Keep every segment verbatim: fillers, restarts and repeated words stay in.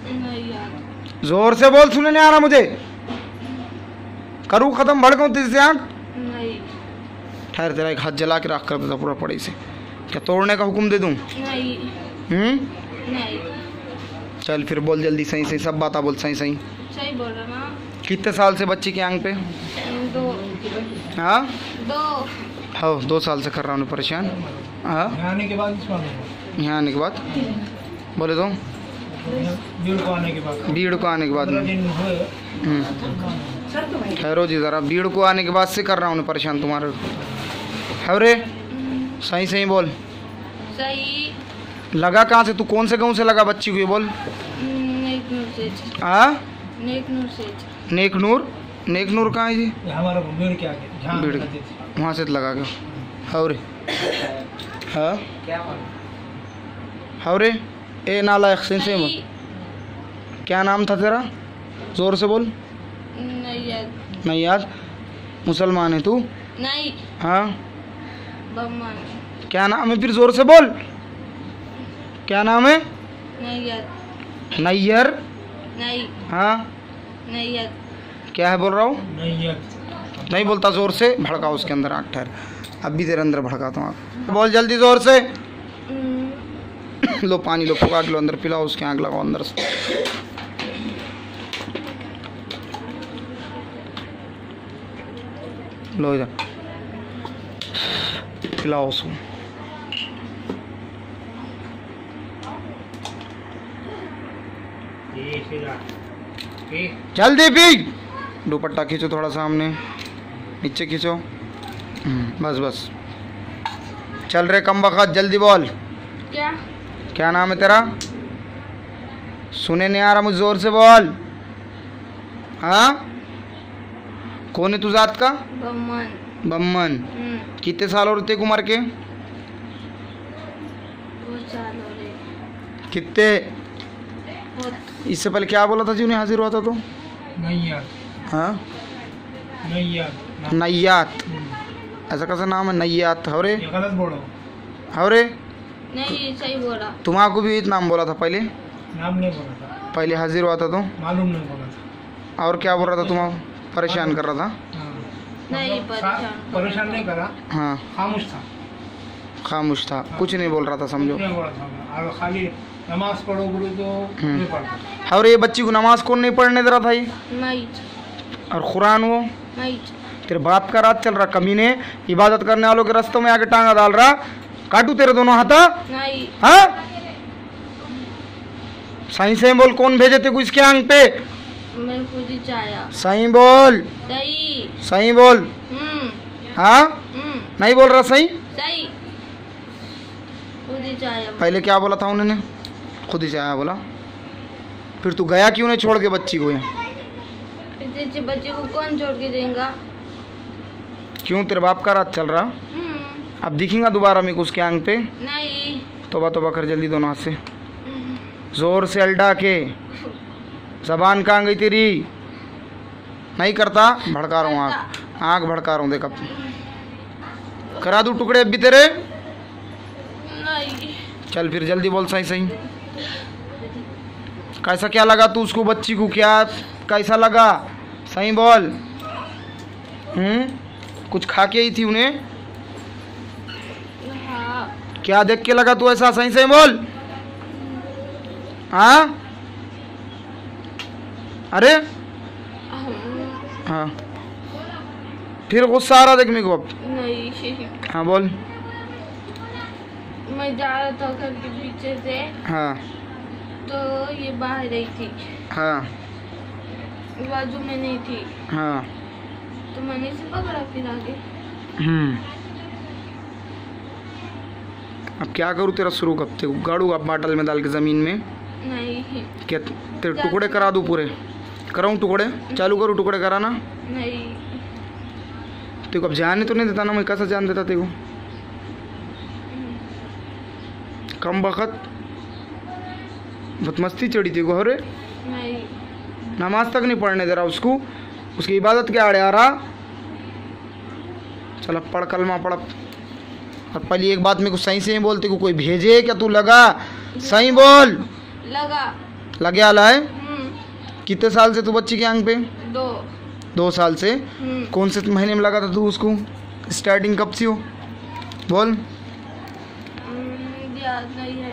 नहीं याद। जोर से बोल, सुनने नहीं आ रहा मुझे। करूँ खत्म, भड़काऊँ तुझसे आँख? नहीं। ठहर, तेरा एक हाथ जला के रख कर देता पूरा पड़े से। क्या तोड़ने का हुक्म दे दूँ? नहीं। हम्म नहीं। चल फिर बोल जल्दी, सही सही सब बात बोल, सही सही। सही बोल रहा ना। कितने साल से बच्ची की आंख पे? दो। हाँ दो। हाँ दो साल से कर रहा हूँ परेशान। हाँ यहाँ आने के बाद, यहाँ आने के बाद बोले तो भीड़ को आने के बाद, भीड़ को आने के बाद में दिन हुए। हम्म। ठहरो जी ज़रा, भीड़ को आने के बाद से कर रहा हूँ परेशान तुम्हारे। अरे सही सही बोल। सही। लगा कहाँ से तू? कौन से गाँव से लगा बच्ची को ये बोल? नेक नूर से। हाँ नेक नूर से। नेक नूर? नेक नूर कहाँ है जी? ये हमारा भीड़ के आगे, जहाँ भीड़ रहते थे। वहाँ से लगा के। हवरे हाँ हवरे ए नाला सही सही बोल। क्या नाम था तेरा? जोर से बोल। नहीं याद। नहीं याद? मुसलमान है तू? नहीं। हाँ बम्मान। क्या नाम है फिर? जोर से बोल, क्या नाम है? नहीं याद। नैयर? नहीं। हाँ नहीं याद। क्या है बोल रहा हूँ? नहीं यार, नहीं बोलता, जोर से भड़का उसके अंदर आँख। ठहर, अब भी तेरे अंदर भड़काता हूँ आँख। बोल जल्दी जोर से। लो पानी लो, फुका के लो अंदर, पिलाओ उसके, आँख लगाओ अंदर से। लो इधर पिलाओ उसको। जल्दी पी। दुपट्टा खींचो थोड़ा सामने, नीचे खींचो। बस बस चल रहे कम वक़्त, जल्दी बोल। क्या? क्या नाम है तेरा? सुने नहीं आ रहा मुझे, जोर से बोल। हाँ कौन है तू जात का? बम्मन। बम्मन। हम्म। कितने साल और तेरे उम्र के? बहुत साल हो रहे। कितने? बहुत। इससे पहले क्या बोला था जी उन्हें हाजिर हुआ था तो? नहीं यार, हाँ नहीं यार, नैयात, ऐसा कैसा नाम है नैयात? हवरे ये गलत बोलो। हवरे नहीं सही बोला। तुम्हारा भी नाम बोला था पहले? नाम नहीं बोला था, पहले हाजिर हुआ था तो? मालूम नहीं बोला था। और क्या बोल रहा था? तुम परेशान कर रहा था? हाँ। नहीं मतलब परेशान। परेशान नहीं करा, हाँ खामोश था। खामोश था, कुछ नहीं बोल रहा था समझो। नहीं बोला था, और खाली नमाज पढ़ो बोले तो नहीं पढ़ता। और ये बच्ची को नमाज कौन नहीं पढ़ने दे रहा था ये? नहीं। और कुरान वो? नहीं। तेरे बाप का रात चल रहा, कमीने इबादत करने वालों के रास्तों में आके टांगा डाल रहा। काटू तेरे दोनों हाथा? नहीं। हाँ सही से बोल, कौन भेजे थे को इसके आंख पे? मैं खुद ही चाया। सही बोल। सही। सही बोल। हम्म। हाँ हम्म। नहीं बोल रहा सही? सही। खुद ही चाया। पहले क्या बोला था उन्होंने? खुद ही चाया बोला। फिर तू गया क्यों नहीं छोड़ के बच्ची को यहाँ? इतने बच्चे को कौन छोड़ के देगा? क्यों तेरे बाप का रात चल रहा? हम्म। अब दिखेगा दोबारा मेरे को उसके आंख पे? नहीं। तोबा तोबा कर जल्दी दोनों हाथ से, जोर से अल्डा के। जबान कहाँ गई तेरी? नहीं करता, भड़का रहा हूँ आँख, आँख भड़का रहा हूँ। देख अब करा दूँ टुकड़े अब भी तेरे? नहीं। चल फिर जल्दी बोल, सही सही कैसा क्या लगा तू उसको, बच्ची को क्या कैसा लगा? सही बोल। हम्म कुछ खा के आई थी उन्हें? हाँ। क्या देख के लगा तू ऐसा? सही सही बोल। हाँ अरे हाँ फिर गुस्सा आ रहा देख मेरे को अब? नहीं। हाँ बोल। मैं जा रहा था घर के पीछे से, हाँ तो ये बाहर आई थी, हाँ बाजू में नहीं थी, हाँ तो मैंने इसे पकड़ा फिर आगे। हम्म अब क्या करूँ तेरा शुरू कब ते गाड़ू अब बाटल में डाल के ज़मीन में? नहीं। क्या तेरे टुकड़े करा दूँ पूरे? कराऊँ टुकड़े? चालू करूँ टुकड़े कराना? नहीं। तेरे को अब जाने तो नहीं देता ना, मैं कैसा जान देता तेरे को? कम वक़्त बहुत मस्ती चढ़ी थी को। अरे नहीं। नमाज तक नहीं पढ़ने दे रहा उसको, उसकी इबादत के आड़े आ रहा। चल पढ़ कलमा पढ़। और पहले एक बात मेरे को सही से ही बोलते को कोई भेजे क्या? तू लगा? सही बोल। लगा। लगे आला है। हम्म, कितने साल से तू बच्ची के आंख पे? दो। दो साल से। हम्म, कौन से महीने में लगा था तू उसको? स्टार्टिंग कब से हो बोल? हम्म, याद नहीं है।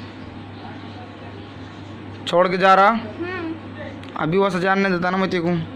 छोड़ के जा रहा? हम्म, अभी वैसा जानने देता ना मैं तेरे को।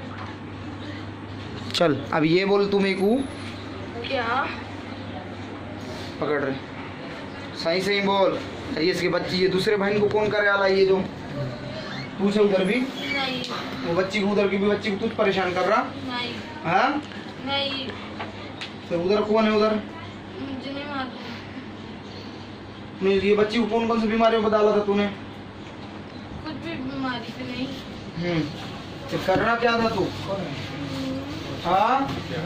चल अब ये बोल तू मेरे को क्या? पकड़ रहे, सही सही बोल। ये इसकी बच्ची, ये दूसरे बहन को कौन करे आला? ये जो तू से उधर भी नहीं वो बच्ची को, उधर की भी बच्ची को तू परेशान कर रहा? नहीं हाँ नहीं, तो उधर कौन है? उधर मुझे नहीं मालूम। नहीं, ये बच्ची को कौन कौन सी बीमारियों में डाला था तूने? कुछ भी बीमारी से नहीं। हम्म, तो करना क्या था तू? हाँ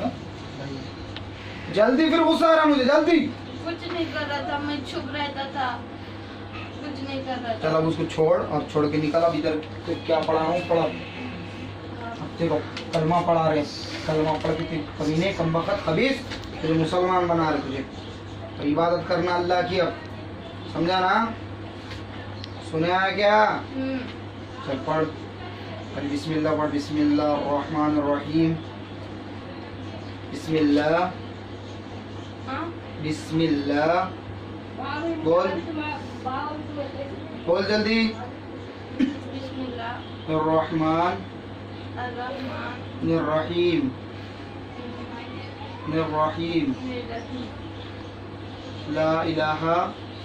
जल्दी, फिर गुस्सा आ रहा मुझे, जल्दी। कुछ नहीं कर रहा था, मैं छुप रहता था, कुछ नहीं कर रहा चल था। अब उसको छोड़, और छोड़ के निकल। अब इधर तो क्या पढ़ा रहा हूँ, पढ़ा। अब देखो कलमा पढ़ा रहे, कलमा पढ़ के कमीने कमबख्त खबीस तुझे मुसलमान बना रहे तुझे। तो इबादत करना अल्लाह की, अब समझा ना? सुने है क्या? हम्म, चल पढ़, पढ़ बिस्मिल्लाह पढ़। बिस्मिल्लाह रहमान रहीम। बिस्मिल्लाह हाँ? बिस्मिल्लाह बोल, बोल जल्दी। बिस्मिल्लाह रहमान अर्रहमान रहीम, रहीम। अर्रहीम। ला इलाहा,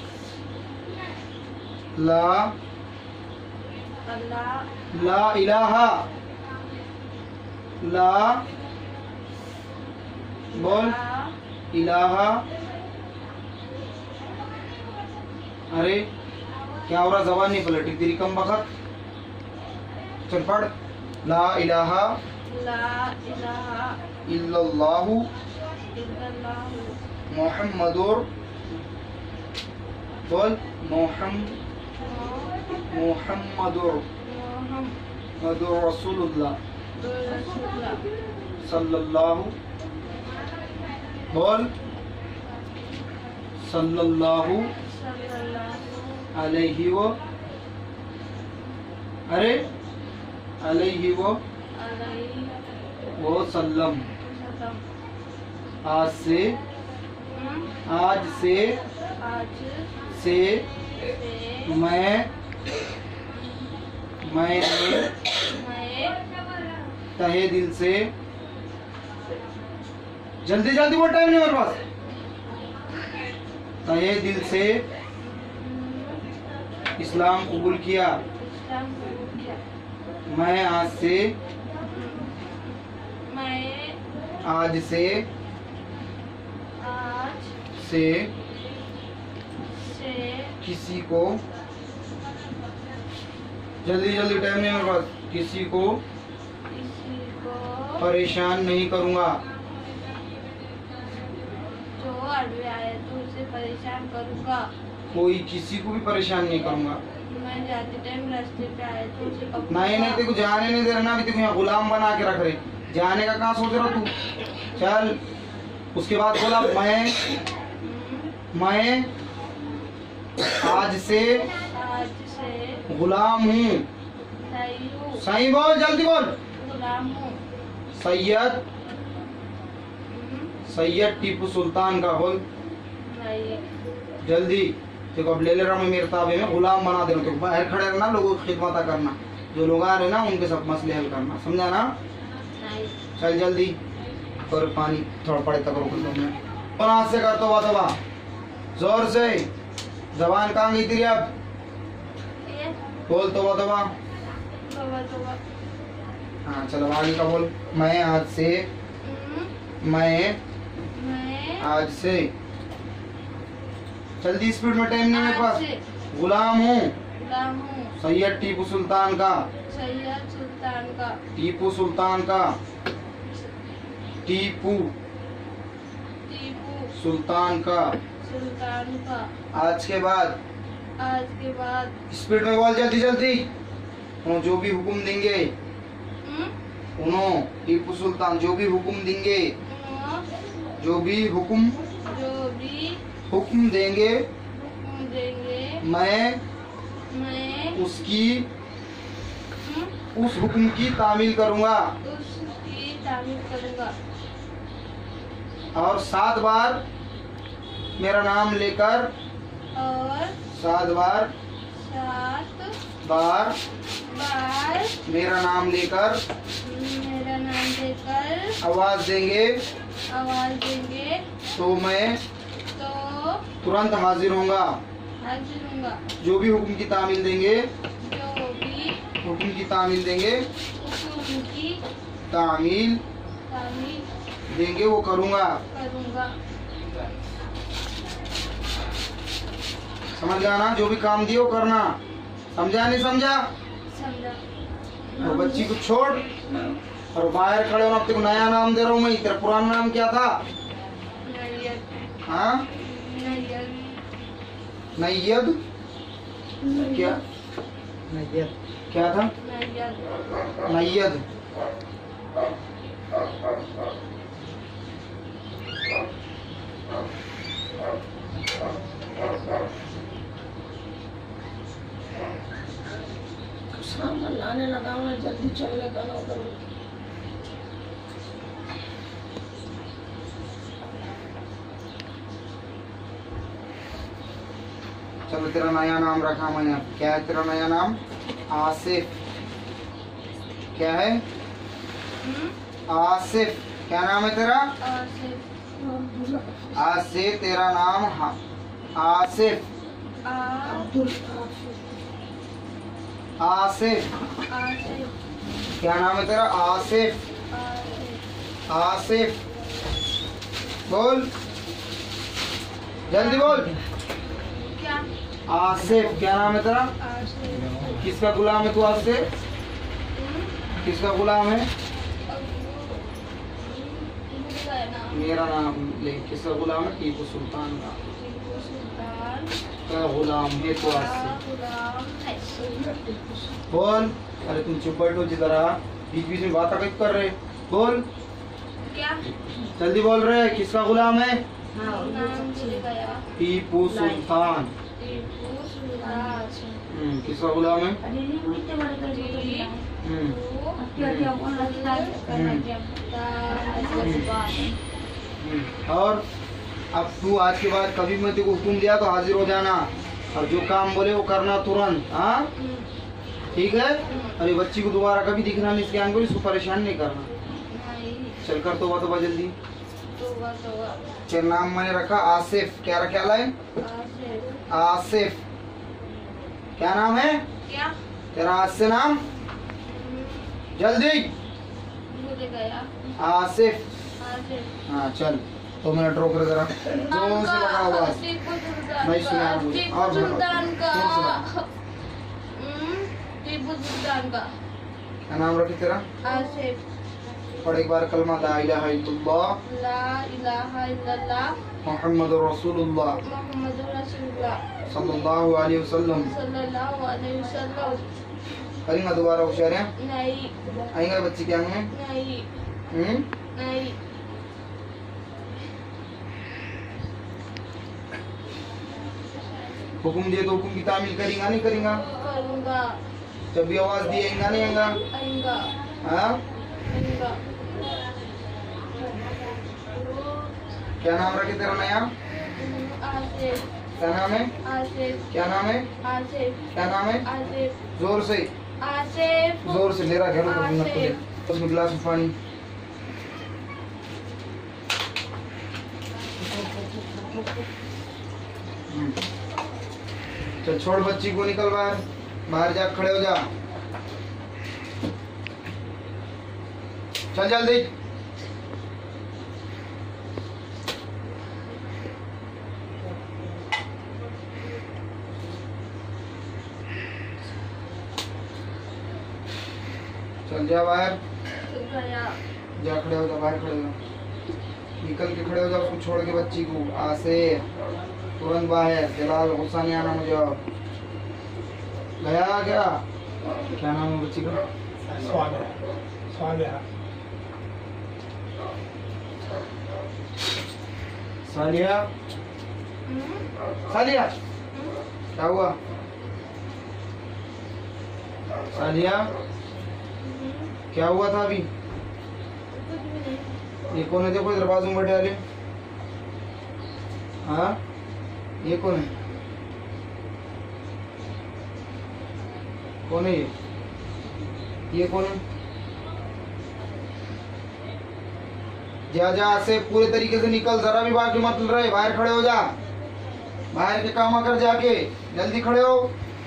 ला अल्लाह ला इलाहा, ला बोल, इलाहा। अरे क्या हो रहा, जबान नहीं पलटी तेरी कम बखत। चल पढ़। ला इलाहा ला इलाहा इल्लल्लाहु इल्लल्लाहु मुहम्मदुर, बोल मुहम्म मुहम्मदुर मुहम्मदुर रसूलुल्लाह रसूलुल्लाह सल्लल्लाहु, बोल सल्लल्लाहु सल्लल्लाहु अलैहि व, अरे अलैहि व अलैहि वो सल्लम। वसल्लम। आज से, हम्म, आज से आज से से मैं मैंने मैं तहे दिल से, जल्दी जल्दी वो टाइम नहीं मेरे पास। तहे दिल से इस्लाम कबूल किया। इस्लाम कबूल किया। मैं आज से, मैं आज से आज से से किसी को, जल्दी जल्दी टाइम नहीं मेरे पास, किसी को किसी को परेशान नहीं करूंगा। जो अड़वे आए तो उसे परेशान करूंगा। कोई किसी को भी परेशान नहीं करूंगा। मैं जाते टाइम रास्ते पे आए तो उसे कपूर नहीं नहीं, तेरे को जाने नहीं दे रहा ना, अभी तेरे को यहाँ गुलाम बना के रख रहे। जाने का कहाँ सोच रहा तू? चल उसके बाद बोला मैं मैं आज से आज से गुलाम हूँ। सही हूँ, सही बोल, जल्दी बोल। गुलाम हूँ। सैयद, हम्म, सैयद टीपू सुल्तान का, बोल नहीं जल्दी। देखो अब ले ले रहा हूँ मैं मेरे ताबे में, गुलाम बना दे रहा हूँ। बाहर खड़े रहना, लोगों की खिदमत करना, जो लोग आ रहे ना उनके सब मसले हल करना, समझा ना? नहीं चल जल्दी। और पानी थोड़ा पड़े तक रोक लो। मैं और हाथ से कर तो बात बा जोर से। जबान कहाँ गई तेरी? अब ये बोल तो बात बा। तोबा तोबा। हाँ चलो आगे का बोल। मैं आज से, हम्म, मैं मैं आज से, जल्दी स्पीड में, टाइम नहीं मेरे आज पास। से गुलाम हूँ गुलाम हूँ सैयद टीपू सुल्तान का, सैयद सुल्तान का, टीपू सुल्तान का, टीपू टीपू सुल्तान का। सुल्तान का। आज के बाद आज के बाद स्पीड में बोल, जल्दी जल्दी। उन्होंने जो भी हुक्म देंगे, हम्म, उन्होंने टीपू सुल्तान जो भी हुक्म देंगे, उन्हों जो भी हुक्म जो भी हुक्म देंगे, हुक्म देंगे मैं मैं उसकी उस हुक्म की तामील करूंगा उसकी तामील करूंगा और सात बार मेरा नाम लेकर और सात बार सात बार बार मेरा नाम लेकर मेरा नाम लेकर आवाज देंगे आवाज देंगे तो मैं तो तुरंत हाजिर होऊंगा। हाजिर होऊंगा। जो भी हुक्म की तामील देंगे जो भी हुक्म की तामील देंगे हुक्म की तामील तामील देंगे वो करूंगा। करूंगा। समझ गया ना? जो भी काम दिए वो करना। समझा नहीं समझा? समझा। और बच्ची को छोड़ और बाहर खड़े होना। तेरे को नया नाम दे रहा हूँ मैं। तेरा पुराना नाम क्या था? नैयद। हाँ नैयद। नैयद क्या? नैयद क्या था? नैयद। नैयद। सामान लाने लगा हूँ, जल्दी चलने का ना करो। चलो तेरा नया नाम रखा मैंने। क्या है तेरा नया नाम? आसिफ। क्या है? हम्म? आसिफ। क्या नाम है तेरा? आसिफ। आज से तेरा नाम हा- आसिफ। आ आसिफ। आसिफ। क्या नाम है तेरा? आसिफ। आसिफ। आसिफ। बोल जल्दी बोल। क्या? आसिफ। क्या नाम है तेरा? आसिफ। किसका गुलाम है तू? आज से हम्म? किसका गुलाम है? भूल गए ना। मेरा नाम ले। किसका गुलाम है? टीपू सुल्तान का टीपू सुल्तान का गुलाम है तू आज का से। गुलाम है। बोल। अरे तुम चुप बैठो जिधर। बीच बीच में बात कहीं कर रहे। बोल क्या? जल्दी बोल रहे। किसका गुलाम है? नाम भूल गया। टीपू सुल्तान। टीपू सुल्तान। हम्म, किसका गुलाम है? टीपू हम्म, हम्म। और अब तू आज के बाद कभी मैं तेरे को हुक्म दिया तो हाजिर हो जाना और जो काम बोले वो करना तुरंत। हाँ ठीक है? अरे बच्ची को दोबारा कभी दिखना नहीं, इसके आगे को इसको परेशान नहीं करना। चल कर तो तो जल्दी। तेरा नाम मैंने रखा आसिफ। क्या रखा है? आसिफ। क्या नाम है क्या? तेरा? आज से नाम जल्दी। भूल गया। आसिफ। आसिफ। हाँ चल दो मिनट रोक रहे जरा। जोर से लगा हुआ टीपू सुल्तान नहीं सुना का। मुझे। टीपू और बोलो। सुल्तान का। जोर से लगा। हम्म, टीपू सुल्तान का। क्या नाम रखे तेरा? आसिफ। पढ़ एक बार कलमा ला इलाहा इल्लल्लाह ला इलाहा इल्लल्लाह मुहम्मदुर रसूलुल्लाह मुहम्मदुर रसूलुल्लाह सल्लल्लाहु अलैहि वसल्लम। सल्लल्लाहु अलैहि वसल्लम। करेंगे दोबारा होशियार है? नहीं आएंगे बच्चे क्या हैं? नहीं हम्म? नहीं। हुक्म दिए तो हुक्म की तामील करेंगा नहीं करेंगा? करूँगा। जब भी आवाज दी आएंगा नहीं आएंगा? आएगा। हाँ? आएगा। क्या नाम रखे तेरा नया? आसिफ। क्या नाम है? आसिफ। क्या नाम है? आसिफ। क्या नाम है? आसिफ। जोर से आसिफ। जोर से ले रहा घर को मत ले। उसमें गिलास में पानी। हम्म। चल छोड़ बच्ची को, निकल बाहर। बाहर जा खड़े हो जा। चल जल्दी। चल जा बाहर। गया। जा खड़े हो जा, बाहर खड़े हो जा। निकल के खड़े हो जा उसको छोड़ के बच्ची को। आसे तुरंत बाहर। जलाल गुस्सा नहीं आना मुझे। गया क्या? क्या नाम है बच्ची का? स्वालिहा। स्वालिहा। सालिया। सालिया क्या हुआ? सालिया क्या हुआ था अभी? कुछ भी नहीं। ये कौन है? देखो इधर बाजू में बैठे वाले। हाँ, ये कौन है? कौन है ये? ये कौन है? जा जा से पूरे तरीके से निकल, जरा भी बाकी मत रहे, बाहर खड़े हो जा, बाहर के काम कर जाके, जल्दी खड़े हो।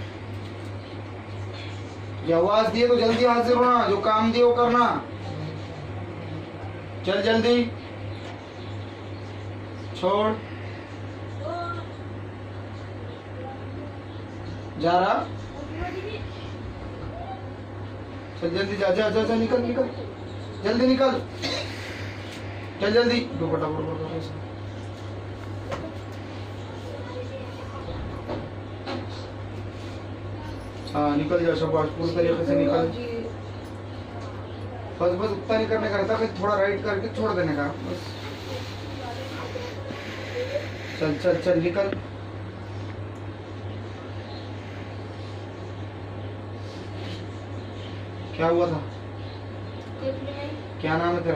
ये आवाज दिए तो जल्दी हाजिर होना, जो काम दिए वो करना। चल जल्दी, छोड़, जा रहा, चल जल्दी, जा जा जा, जा निकल निकल, जल्दी निकल, चल जल्दी, दुपट्टा दुपट्टा ऐसा। हाँ निकल जा शाबाश, पूरी तरीके से निकल। बस बस उतना नहीं करने का रहता, फिर थोड़ा राइट करके छोड़ देने का बस। चल चल चल निकल। क्या हुआ था? कुछ भी नहीं। क्या नाम है तेरा?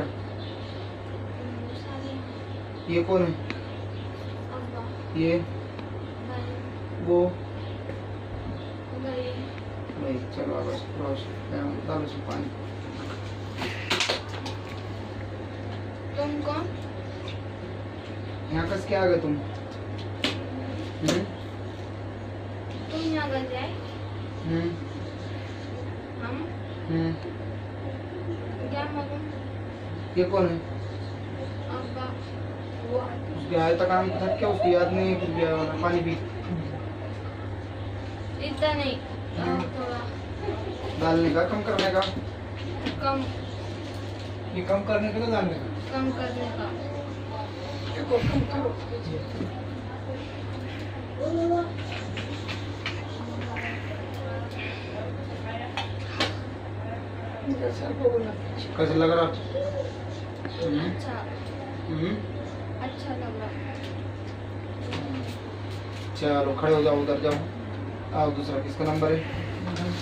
सारी ये कौन है? अब्बा ये भाई वो भाई नहीं, चलो बस बस डालो इसमें पानी। तुम कौन? यहाँ कस के आ गए तुम? हम्म तुम यहाँ घर जाए? हम्म हम हम्म क्या मालूम? ये कौन है? अब्बा वो उसके आए तक आम थक क्या, उसकी याद नहीं है कुछ भी आया होगा। पानी पी। इतना नहीं, हम्म। थोड़ा डालने का, कम करने का। कम ये कम करने के लिए डालने का। कम करने का। कैसे लग रहा? हम्म अच्छा हम्म अच्छा लग रहा। चलो खड़े हो जाओ, उधर जाओ। आओ, दूसरा किसका नंबर है?